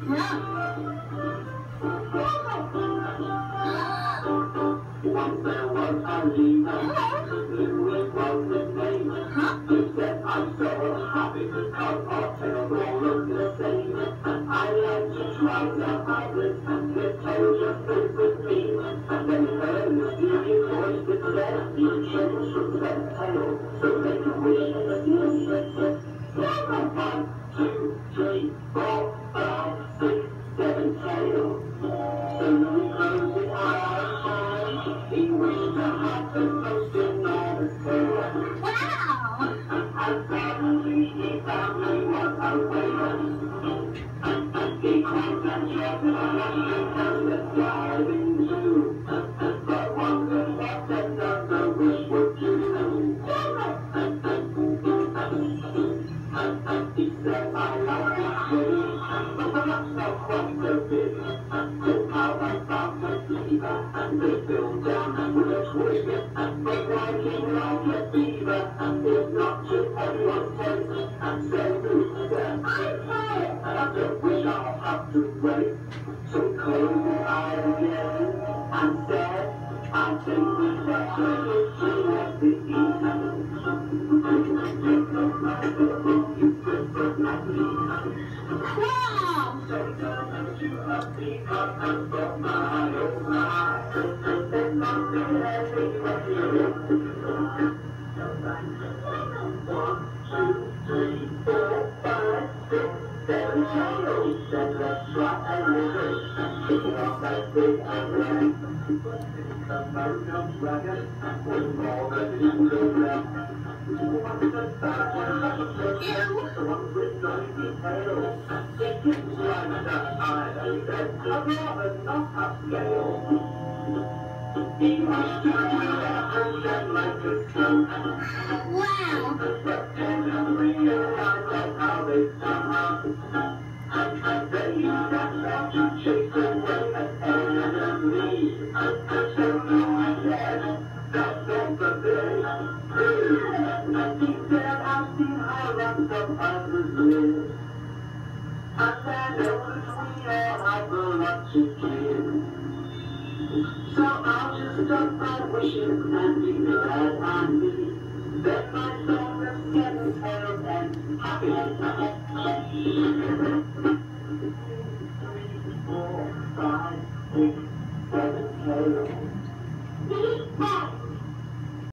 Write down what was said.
Once there was a leader who was his name. He said, I'm so happy because our tails all look the same. I like to try the hybrid, his tail just fits with me. Then he heard a mysterious voice that said, you change from that tail, so make a wish and see. 1, 2, 3, 4, 5, 6, 7 tails. Soon he closed his eyes. He wished to have the most enormous tail. Wow! And suddenly he found he was a whale. He climbed and jumped and the diving too. But one thing that another wish would do. He said, I like to swim, but perhaps not quite a bit. So how about the fever? And they built down with a twig. But riding like a beaver is not to anyone's taste. And so who's there? I don't wish I'll have to wait. So close your eyes again and said, I think we better see at the evening. Wow! So turn to a peacock and stop my oh my. There's nothing everywhere. 1, 2, 3, 4, 5, 6, 7 tails. Then let's try a river. Picking up that big and red. The motor's wagon was more than he could run. Once the back one the one with 90 tails. It didn't like that either. Said, I'd rather not upscale. He was turning around and like a skunk. Wow! But then I realized how they somehow. And then he stepped out to chase away an enemy. So now I said, that's not the day. And he said, I've seen how lots of others live. And then it was we all have a lot to give. So I'll just stop by wishing and be glad I'm me. Then my soul is getting tails and happiness. 3, 4, 5,